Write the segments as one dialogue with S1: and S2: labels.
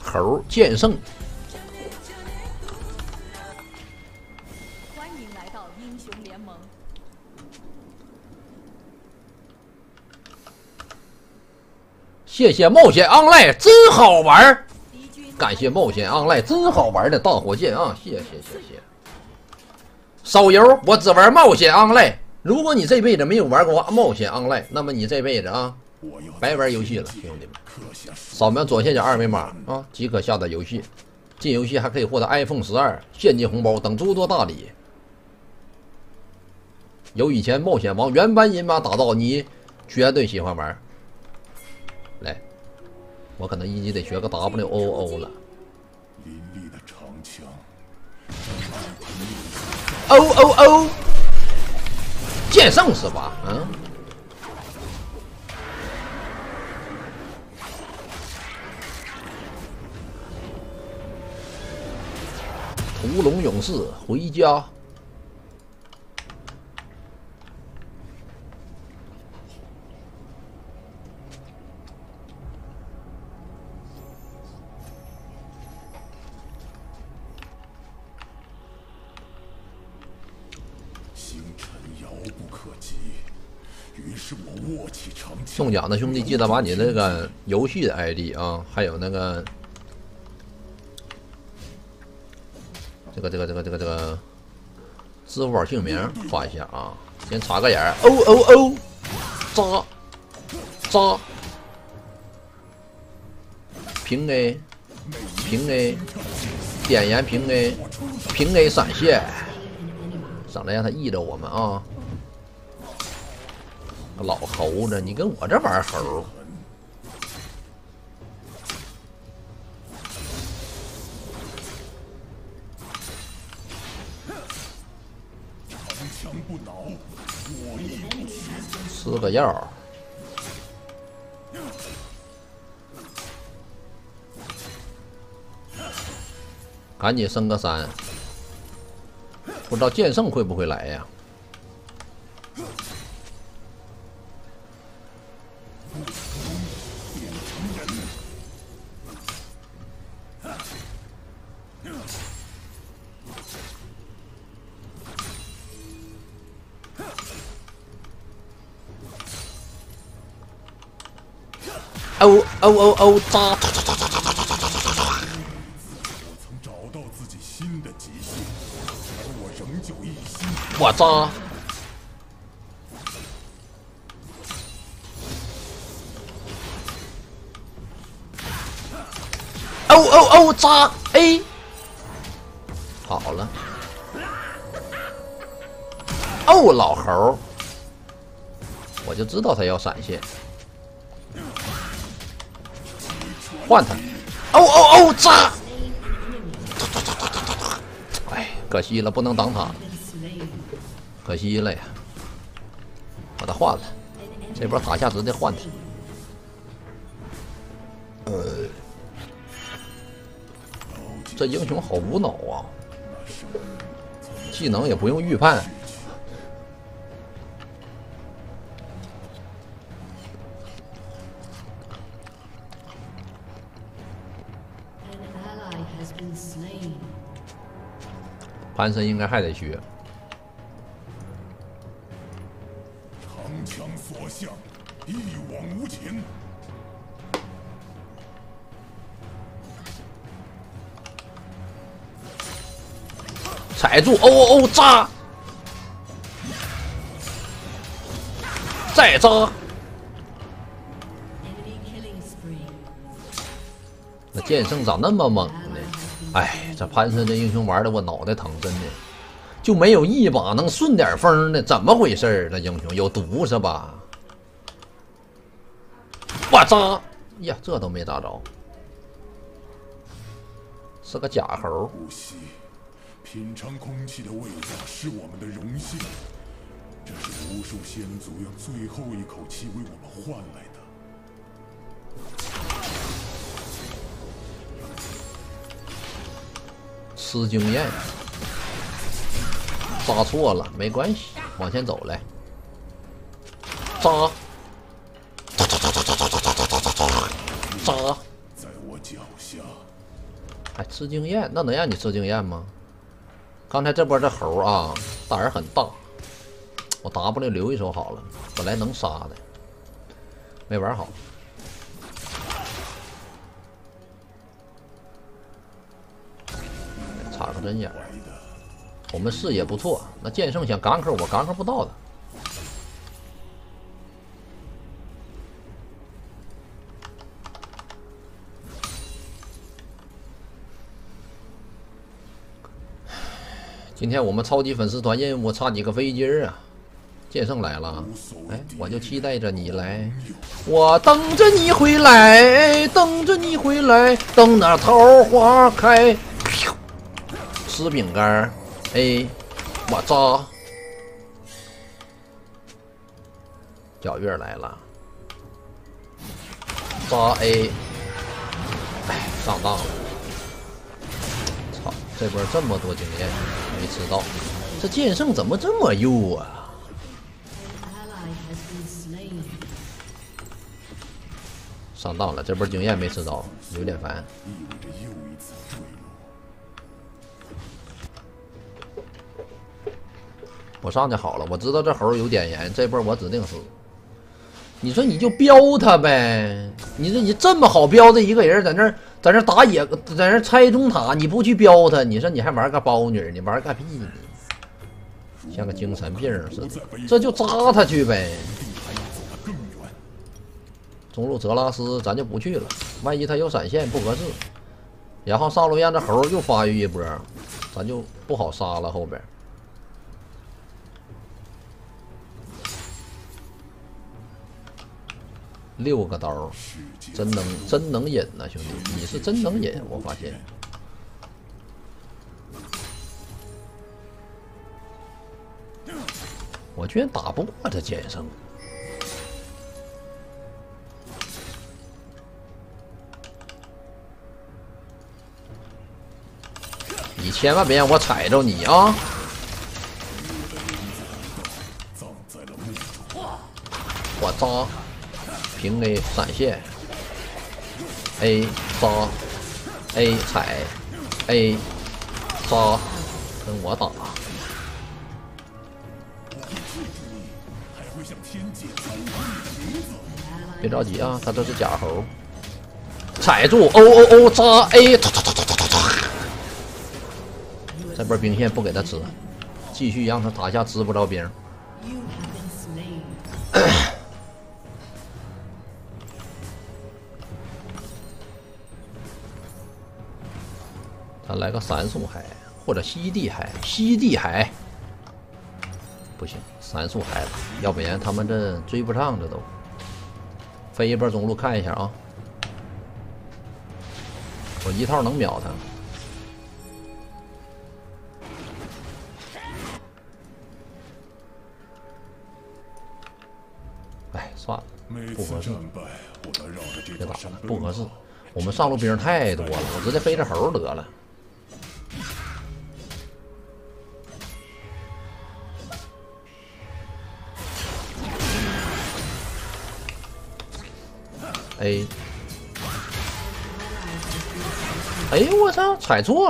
S1: 猴剑圣。
S2: 欢迎来到英雄联盟。
S1: 谢谢冒险 online， 真好玩。感谢冒险 online 真好玩的大火箭啊！谢谢。手游我只玩冒险 online。如果你这辈子没有玩过冒险 online， 那么你这辈子啊，白玩游戏了，兄弟们。扫描左下角二维码啊，即可下载游戏。进游戏还可以获得 iPhone 12、现金红包等诸多大礼。有以前冒险王原班人马打造，你绝对喜欢玩。来，我可能一级得学个 WOO 了。
S3: 林立的长枪。
S1: OOO， 剑圣是吧？嗯。屠龙勇士回家。
S3: 星辰遥不可及，于是我握起长枪。
S1: 中奖的兄弟，记得把你那个游戏的 ID 啊，还有那个这个支付宝姓名发一下啊，先查个眼儿。OOO， 扎，平 A， 点燃平 A 闪现，省得让他熠着我们啊！老猴子，你跟我这玩猴。吃个药，赶紧升个3。不知道剑圣会不会来呀？哦，扎！
S3: 我曾找到自己新的极限，而我仍旧一心。
S1: 我扎！哦，扎 A， 好了。哦，老猴，我就知道他要闪现。换他！哦，扎！哎，可惜了，不能挡塔，可惜了呀！把他换了，这波塔下直接换他。这英雄好无脑啊！技能也不用预判。潘森应该还得学。
S3: 长枪所向，一往无前。
S1: 踩住！哦，扎！再扎！那剑圣咋那么猛呢？哎，这潘森这英雄玩的我脑袋疼，真的就没有一把能顺点风的，怎么回事？这英雄有毒是吧？我扎呀，这都没打着，是个假猴。
S3: 呼吸，品尝空气的味道是我们的荣幸，这是无数先祖用最后一口气为我们换来的。
S1: 吃经验，扎错了没关系，往前走来，扎，
S3: 在我脚下，
S1: 还吃经验？那能让你吃经验吗？刚才这波这猴啊，胆儿很大。我 W 留一手好了，本来能杀的，没玩好。插个针眼，我们视野不错。那剑圣想gank我gank不到的。今天我们超级粉丝团任务差几个飞机啊！剑圣来了，哎，我就期待着你来，我等着你回来，等着你回来，等那桃花开。吃饼干，哎，我扎。皎月来了，扎 A， 哎，上当了。操，这波这么多经验没吃到，这剑圣怎么这么幼啊？上当了，这波经验没吃到，有点烦。我上去好了，我知道这猴有点严，这波我指定死。你说你就标他呗？你说你这么好标的一个人，在那打野，在那拆中塔，你不去标他，你说你还玩个包女，你玩个屁呢？像个精神病似的，这就扎他去呗。中路泽拉斯咱就不去了，万一他有闪现不合适。然后上路让这猴又发育一波，咱就不好杀了后边。6个刀，真能引呐，兄弟，你是真能引，我发现。我居然打不过这剑圣。你千万别让我踩着你啊！我扎。平 A 闪现 ，A 杀 ，A 踩 ，A 杀，跟我打。别着急啊，他这是假猴。踩住 O 扎 A， 这波兵线不给他吃，继续让他塔下吃不着兵。他来个闪速海或者西地海，不行，闪速海了，要不然他们这追不上，这都。飞一波中路看一下啊，我一套能秒他。哎，算了，不合适，别打了，不合适。我们上路兵太多了，我直接飞着猴得了。A， 哎呦我操，踩错了！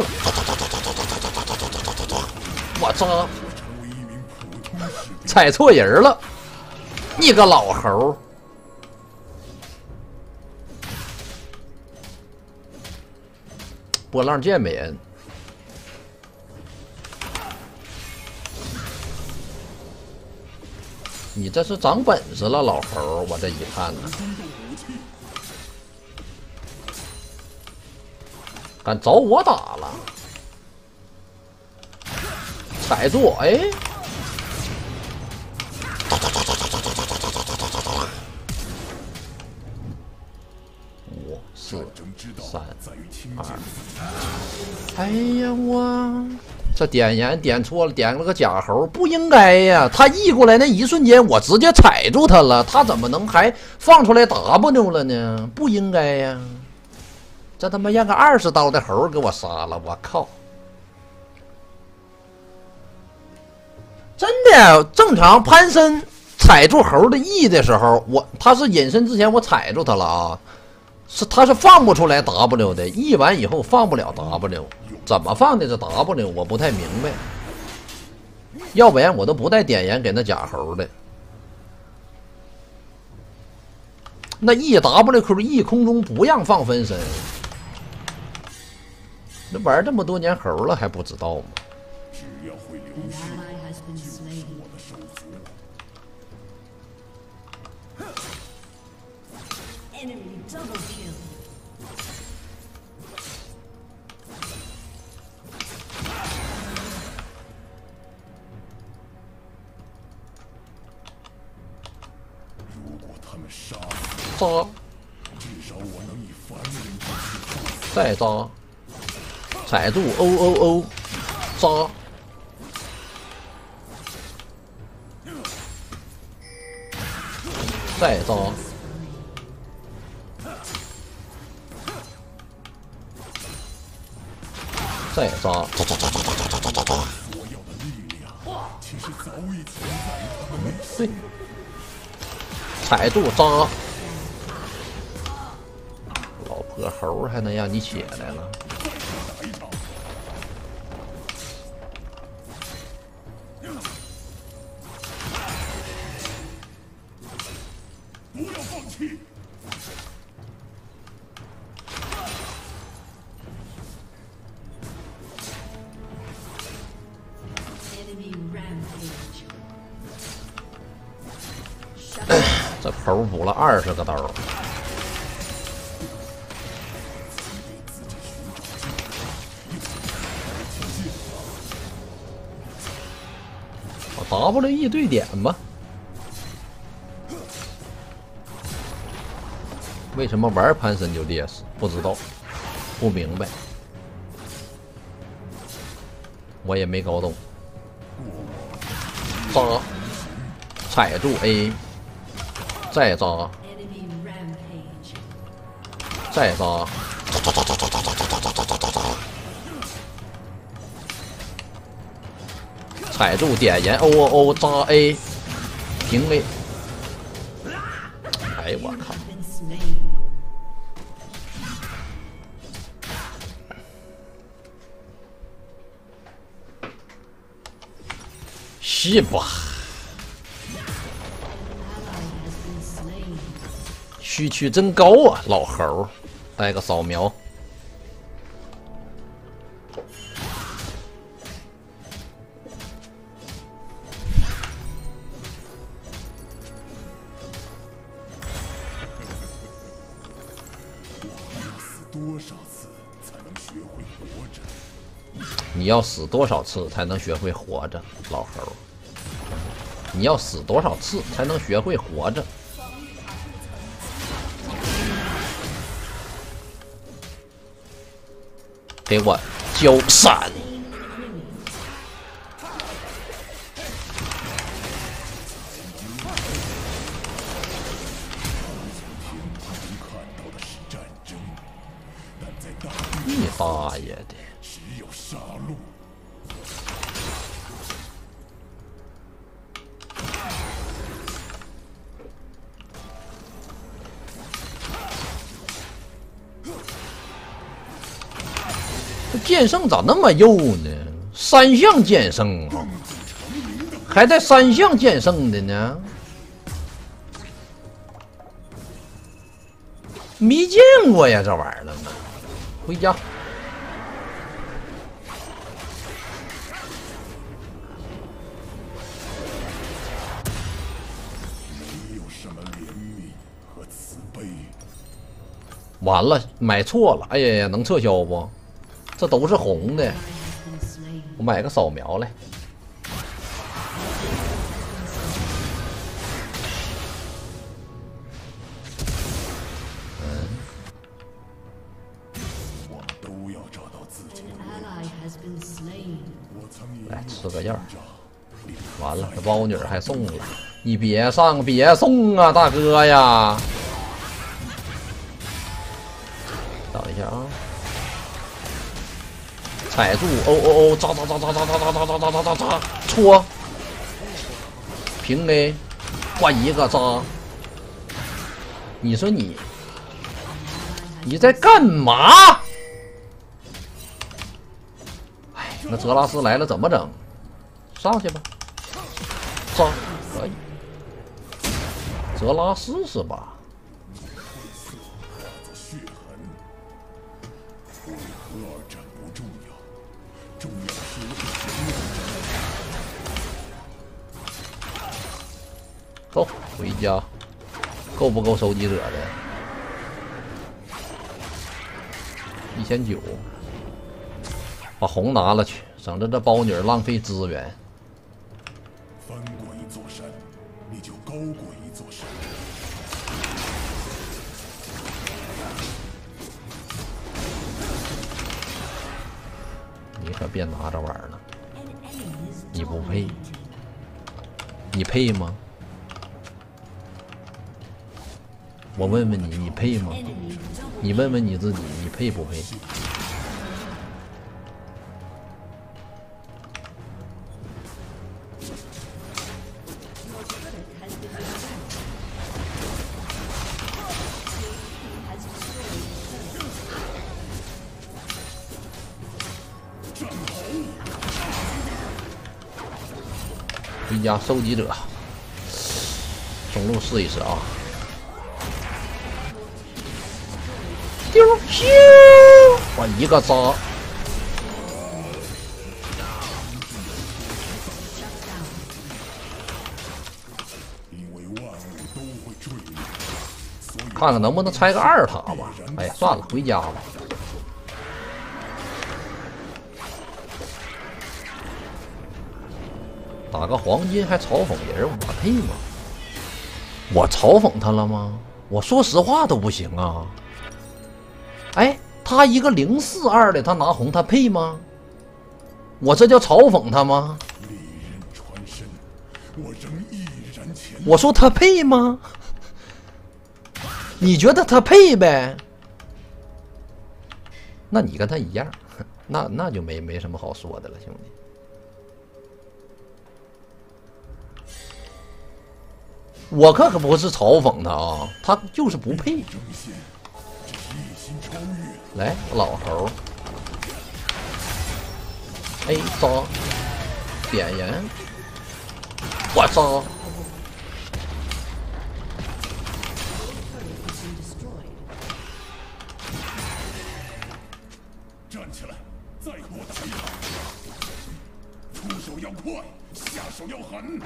S1: 我操，踩错人了！你个老猴！波浪剑没人。你这是长本事了，老猴！我这一看呢，敢找我打了，踩住！哎，5、4、3、2，哎呀我！这点烟点错了，点了个假猴，不应该呀！他移过来那一瞬间，我直接踩住他了，他怎么能还放出来 W 了呢？不应该呀！这他妈让个20刀的猴给我杀了，我靠！真的，正常潘森踩住猴的 E 的时候，他是隐身之前我踩住他了啊， 是他是放不出来 W 的，E 完以后放不了 W， 怎么放的这 W 我不太明白。要不然我都不带点烟给那假猴的。那 EWQ E 空中不让放分身，这玩这么多年猴了还不知道吗？
S3: 只要会流血，就是我的手足。
S2: Enemy double kill.
S3: 如果他们杀
S1: 扎，
S3: 至少我能以凡人之姿
S1: 再扎，踩住 O， 扎，再扎，再扎，
S3: 所要的力量，其实早已存在于他们内心。
S1: 对，踩住扎，老婆猴还能让你起来了？
S3: 打一场，不要放弃。
S2: Enemy rampage.
S1: 这猴补了20个刀。我 WE 对点吧。为什么玩潘森就劣势？不知道，不明白，我也没搞懂。扎，踩住 A， 再扎，
S2: Enemy rampage.
S1: 再扎，踩住点燃 O 扎 A， 平 A。哎我靠！
S2: Been slain.
S1: 是吧？
S2: Ally has been slain.
S1: 需区真高啊，老猴儿，带个扫描。
S3: 多少次才能学会活着？
S1: 你要死多少次才能学会活着，老猴儿？你要死多少次才能学会活着？给我交闪！
S3: 看到的是战争，但在大地
S1: 你大爷的！
S3: 只有杀戮。
S1: 这剑圣咋那么幼呢？3项剑圣啊，还带3项剑圣的呢？没见过呀，这玩意儿了呢。回家。
S3: 没有什么怜悯和慈悲。
S1: 完了，买错了。哎呀呀，能撤销不？这都是红的。
S2: Ally has been slain.
S1: 我买个扫描来。
S3: 我们都要找到自己的
S2: An ally has been slain.
S3: 我曾以
S1: 来吃个药儿。
S3: 着
S1: 完了，这包女儿还送了，你别上，别送啊，大哥呀！等一下啊，踩住 O， 扎，戳，平 A， 换一个扎。你说你你在干嘛？哎，那泽拉斯来了怎么整？上去吧，上可以。泽拉斯是吧？
S3: 血痕，为何而战不重要，重要是我
S1: 走，回家。够不够收集者的？1900，把红拿了去，省得这包女浪费资源。
S3: 翻过一座山，你就高过一座山。
S1: 你可别拿这玩意儿了，你不配，你配吗？我问问你，你配吗？你问问你自己，你配不配？回家收集者，中路试一试啊！丢咻！我一个扎，
S3: 因为万物都会坠落，所以
S1: 看看能不能拆个2塔吧。哎呀，算了，回家吧。打个黄金还嘲讽人，我配吗？我嘲讽他了吗？我说实话都不行啊！哎，他一个042的，他拿红，他配吗？我这叫嘲讽他吗？
S3: 利刃穿身，我仍毅然前行。
S1: 我说他配吗？你觉得他配呗？那你跟他一样，那就没什么好说的了，兄弟。我可不是嘲讽他啊，他就是不配。来，老头儿 ，A 扎，点燃，我扎。
S3: 站起来，再给我打一场！出手要快，下手要狠。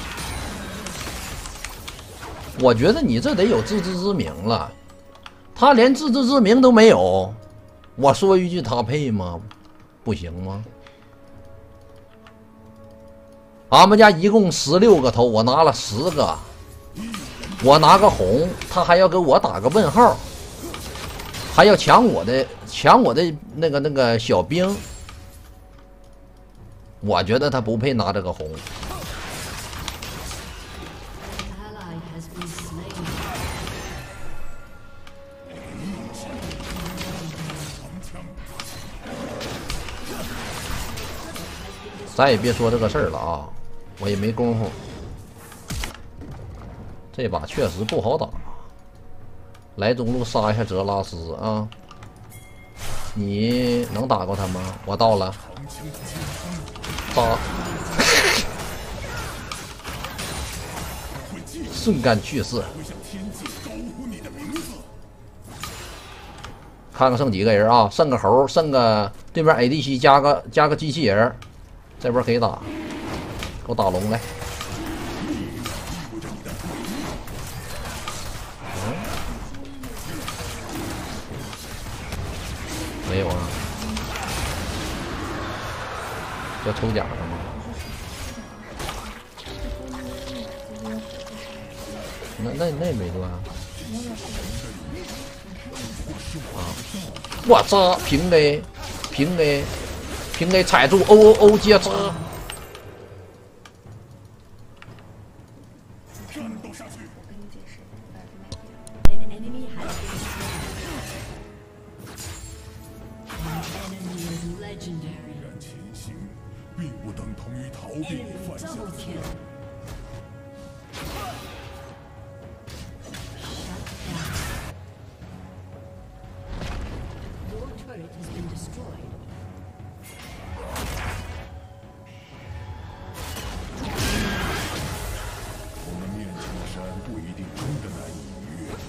S1: 我觉得你这得有自知之明了，他连自知之明都没有。我说一句，他配吗？不行吗？俺们家一共16个头，我拿了10个，我拿个红，他还要给我打个问号，还要抢我的那个小兵。我觉得他不配拿这个红。咱也别说这个事儿了啊，我也没功夫。这把确实不好打，来中路杀一下泽拉斯啊！你能打过他吗？我到了，杀！瞬间去世。看看剩几个人啊？剩个猴，剩个对面 ADC 加个机器人。这波可以打，给我打龙来。没有啊？要抽奖是吗？那没断啊！我操，平 A， 平 A。平 A 踩住 O 接招，
S3: 战斗下去！毅然前行，并不等同于逃避犯下的错。
S2: destroyed.
S3: 我们面前的山不一定真的难以逾越，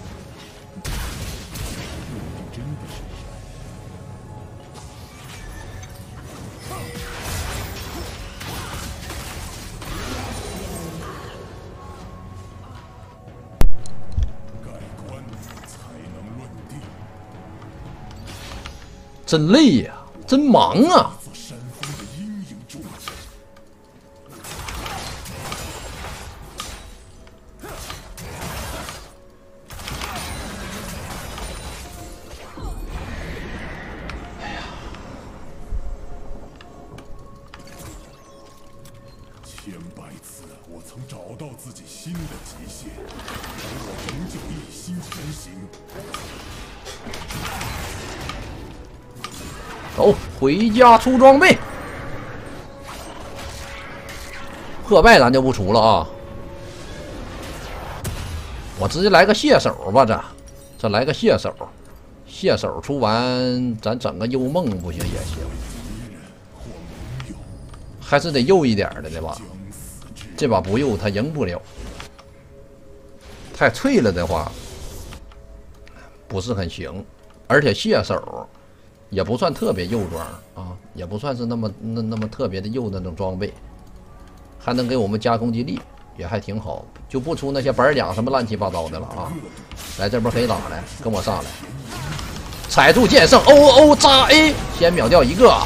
S3: 不一定真的是山。盖棺才能论定。
S1: 真累呀、真忙啊！
S3: 自山峰的阴影中。千百次，我曾找到自己新的极限，而我仍旧一心前行。
S1: 走，回家出装备。破败咱就不出了啊，我直接来个蟹手吧，这来个蟹手，蟹手出完，咱整个幽梦不行也行，还是得右一点的对吧？这把不右他赢不了，太脆了的话不是很行，而且蟹手也不算特别右装啊，也不算是那么特别的右那种装备，还能给我们加攻击力，也还挺好，就不出那些板甲什么乱七八糟的了啊！来这边可以打来，跟我上来，踩住剑圣，哦扎 A， 先秒掉一个，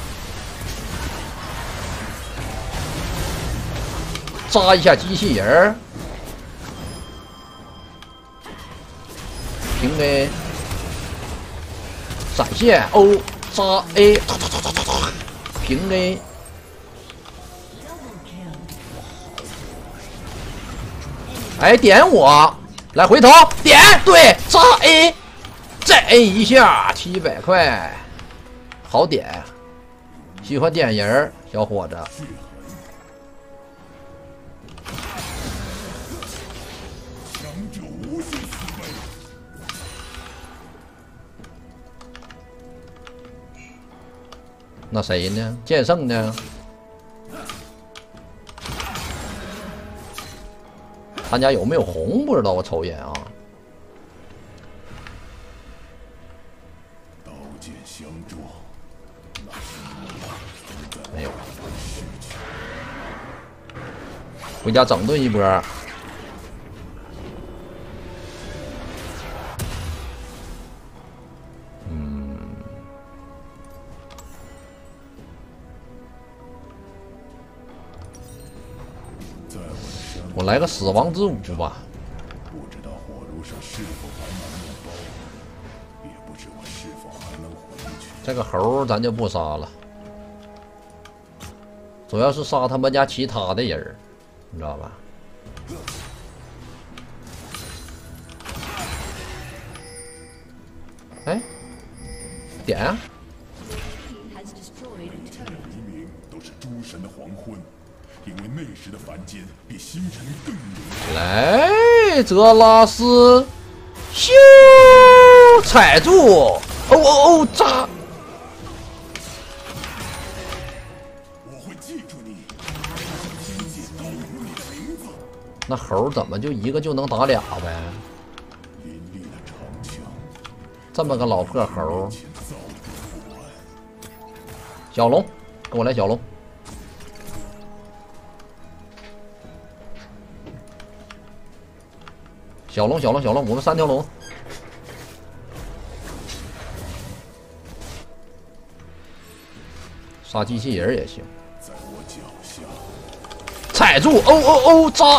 S1: 扎一下机器人，平 A。闪现 O 扎 A， 平 A， 哎点我，来回头点对扎 A， 再 A 一下700块，好点，喜欢点人小伙子。那谁呢？剑圣呢？他家有没有红不知道，我瞅一眼啊。
S3: 刀剑相撞，
S1: 没有。回家整顿一波。我来个死亡之舞吧。
S3: 不知道火炉上是否还满面包，也不知我是否还能回去。
S1: 这个猴咱就不杀了，主要是杀他们家其他的人，你知道吧？哎，点啊！
S3: 黎明都是诸神的黄昏。因为那时的凡间比星辰更明。
S1: 来，泽拉斯，咻，踩住，扎！
S3: 我会记住你，天界都有你的名字。
S1: 那猴怎么就一个就能打俩呗？
S3: 林立的长枪，
S1: 这么个老破猴。小龙，跟我来小龙。小龙，我们3条龙，杀机器人也行。
S3: 在我脚下，
S1: 踩住，扎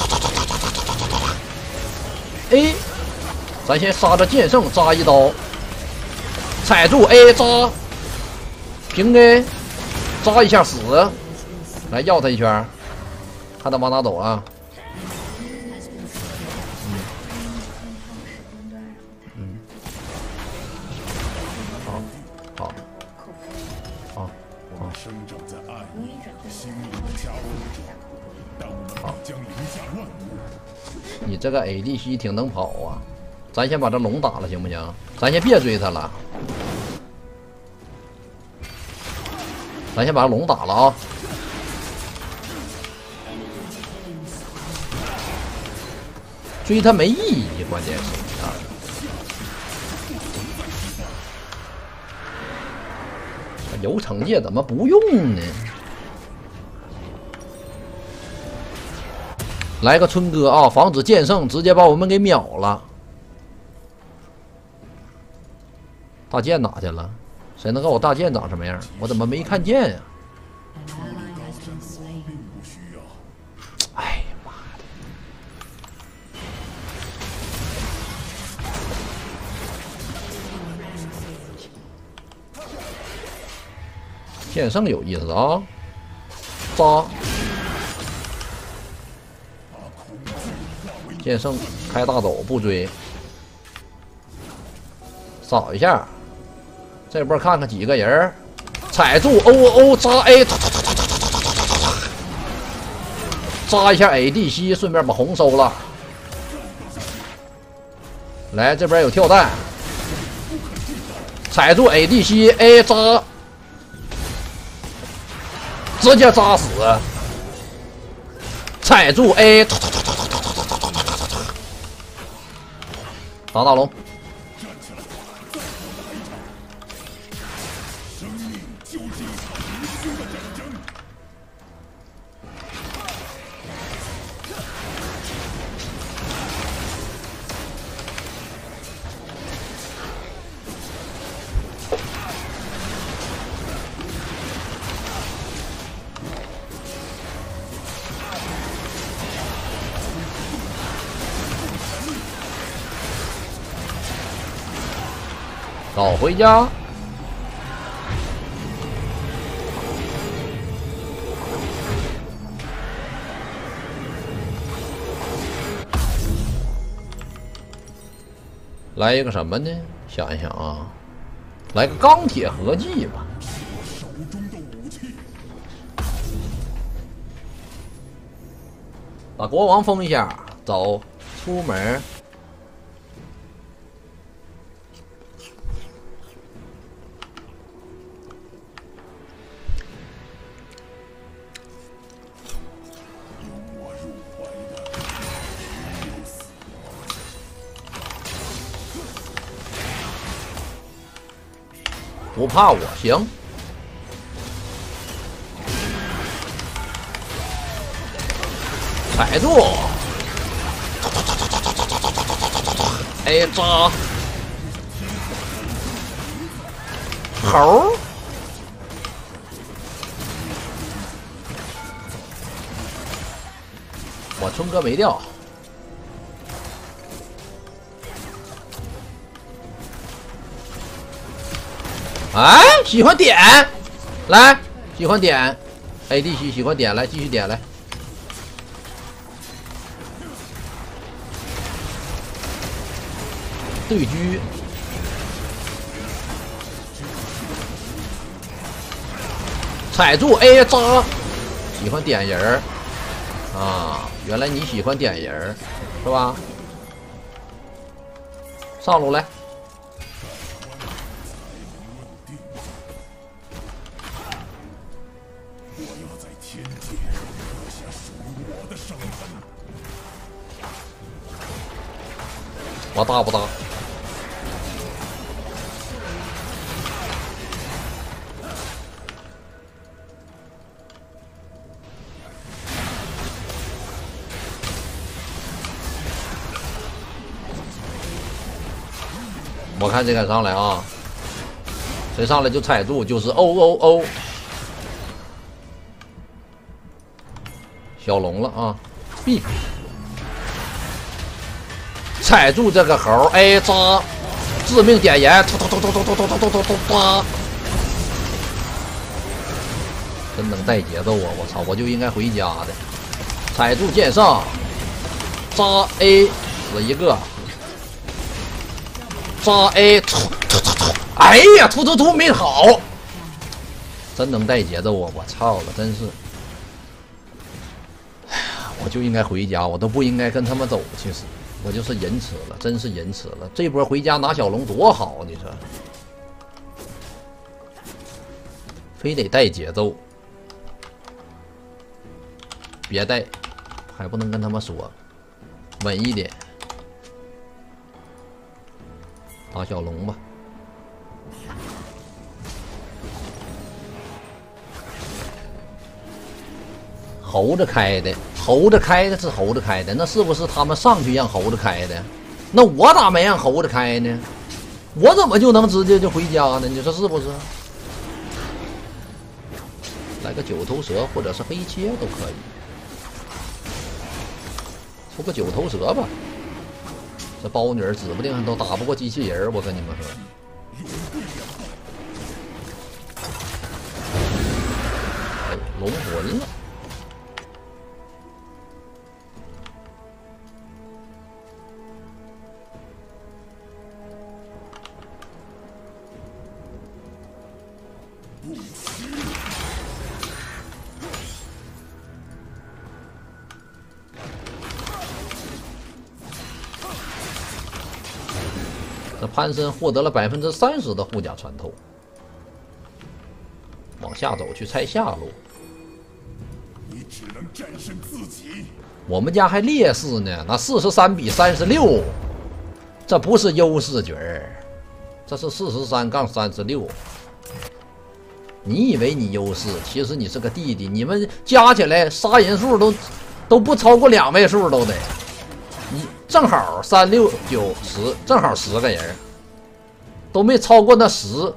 S1: A， 咱先杀着剑圣，扎一刀，踩住 A 扎，平 A， 扎一下死，来要他一圈，看他往哪走啊？
S3: 生长在暗夜心灵的夹缝中，但我们必将凌驾万物。
S1: 你这个 ADC 挺能跑啊，咱先把这龙打了行不行？咱先别追他了。 咱先把龙打了啊！追他没意义，关键是啊。有惩戒怎么不用呢？来个春哥啊，防止剑圣直接把我们给秒了。大剑哪去了？谁能告诉我大剑长什么样？我怎么没看见呀？
S2: An ally has been slain.
S3: 不需要。
S1: 哎呀妈的！剑圣有意思啊！扎！剑圣开大走不追，扫一下。这波看看几个人，踩住 O 扎 A， 扎一下 ADC， 顺便把红收了。来，这边有跳弹，踩住 ADC A 扎，直接扎死。踩住 A， 打大龙。早回家。来一个什么呢？想一想啊，来个钢铁合击吧。
S3: 手中的武器。
S1: 把国王封一下，走，出门。不怕我行，踩住 ，A 扎，猴，我春哥没掉。哎，喜欢点，来，喜欢点 ，ADC 喜欢点，来继续点来。对狙，踩住 A 扎，喜欢点人儿啊！原来你喜欢点人儿，是吧？上路来。我大不大？我看谁敢上来啊？谁上来就踩住，就是 O。小龙了啊 ！B。踩住这个猴 ，A 扎，致命点燃，突，真能带节奏啊！我操，我就应该回家的。踩住剑圣，扎 A 死一个，扎 A 突，哎呀，突没好，真能带节奏啊！我操了，真是，哎呀，我就应该回家，我都不应该跟他们走，其实。我就是仁慈了，真是仁慈了。这波回家拿小龙多好，你说？ 非得带节奏，别带，还不能跟他们说，稳一点，打小龙吧。猴子开的，猴子开的是猴子开的，那是不是他们上去让猴子开的？那我咋没让猴子开呢？我怎么就能直接就回家呢？你说是不是？来个九头蛇或者是黑切都可以，出个九头蛇吧。这包女儿指不定都打不过机器人，我跟你们说。哎，龙魂了。这潘森获得了30%的护甲穿透，往下走去拆下路。
S3: 你只能战胜自己。
S1: 我们家还劣势呢，那43比36，这不是优势局儿，这是43-36。你以为你优势，其实你是个弟弟。你们加起来杀人数都不超过2位数都得。你正好3、6、9、10，正好10个人，都没超过那10。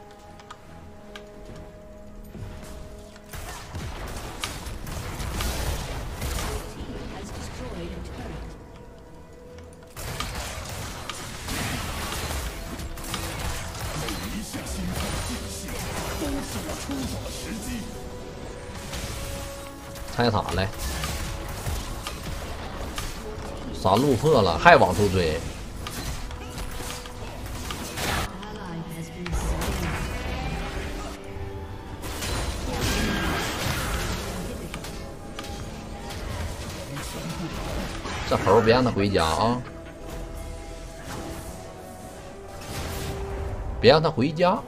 S1: 拆塔来。啥路破了，还往出追。这猴别让他回家啊！别让他回家。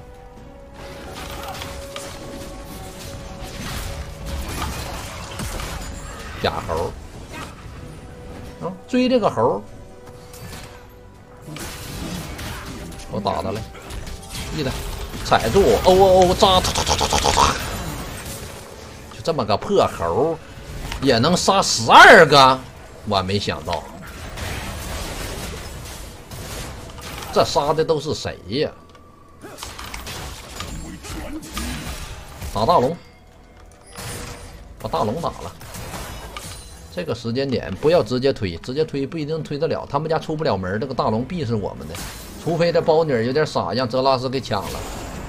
S1: 假猴。追这个猴，我打他来，一的踩住我，哦扎，就这么个破猴也能杀12个，我没想到，这杀的都是谁呀？打大龙，把大龙打了。这个时间点不要直接推，直接推不一定推得了，他们家出不了门，这个大龙必是我们的，除非这包女有点傻，让泽拉斯给抢了。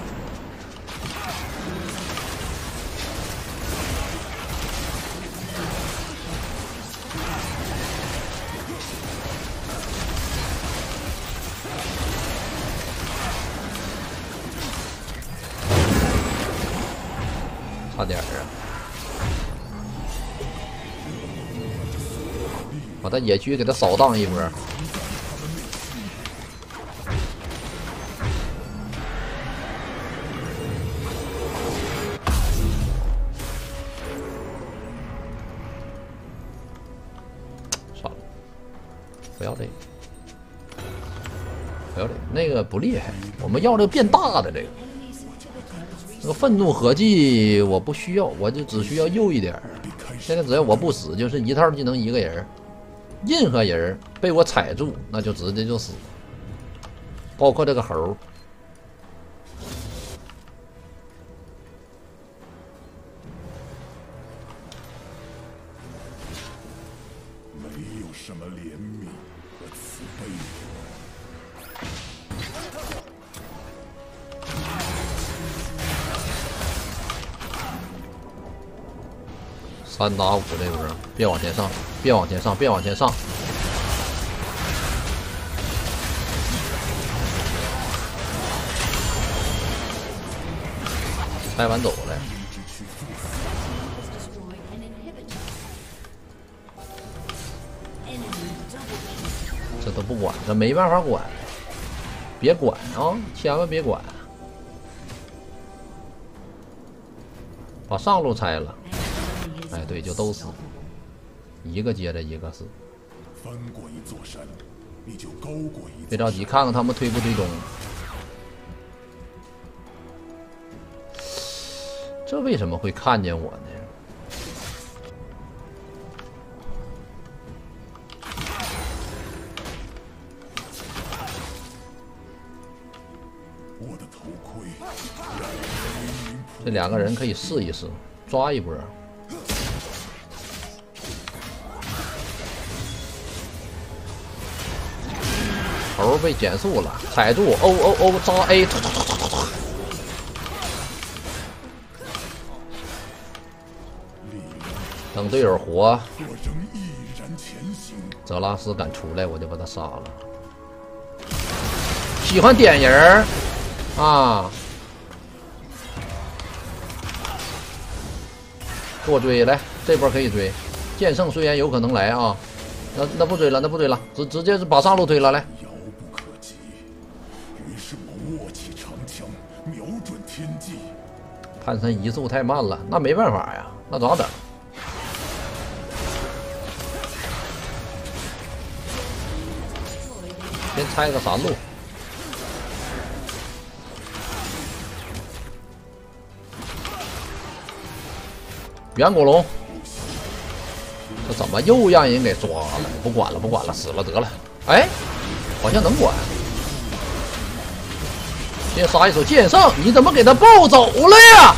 S1: 差点啊！把他野区给他扫荡一波。算了，不要这个，不要这个，那个不厉害。我们要这个变大的这个。这个愤怒合技我不需要，我就只需要右一点。现在只要我不死，就是一套技能一个人。任何人被我踩住，那就直接就死，包括这个猴。
S3: 没有什么怜悯和慈悲。
S1: 3打5这波，别往前上，别往前上，别往前上。拆完走了。这都不管，这没办法管，别管啊，千万别管。 把上路拆了。哎，对，就都死，一个接着一个死。
S3: 翻过一座山，你就高过一座。
S1: 别着急，看看他们推不推中。这为什么会看见我呢？
S3: 我的头盔，
S1: 这两个人可以试一试，抓一波。头被减速了，踩住 O 扎 A， 等队友活。泽拉斯敢出来，我就把他杀了。喜欢点人啊！给我追来，这波可以追。剑圣虽然有可能来啊，那不追了，那不追了，直接是把上路推了来。
S3: 遥不可及，于是我握起长枪，瞄准天际。
S1: 潘森移速太慢了，那没办法呀，那咋整？先拆个3路。远古龙，这怎么又让人给抓了？不管了，不管了，死了得了。哎，好像能管。先杀一手剑圣，你怎么给他抱走了呀？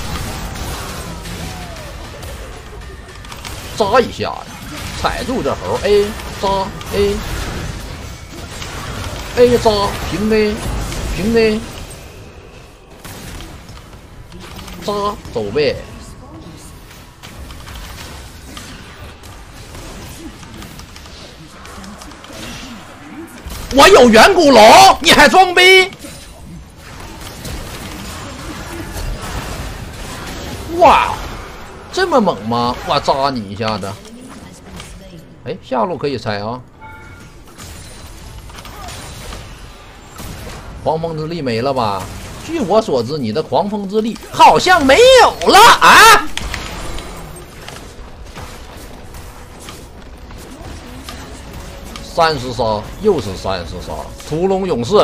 S1: 扎一下呀，踩住这猴 A 扎 A 扎平 A 平 A 扎走呗。我有远古龙，你还装逼？哇，这么猛吗？我扎你一下子。哎，下路可以拆啊。狂风之力没了吧？据我所知，你的狂风之力好像没有了啊！30杀，又是30杀，屠龙勇士。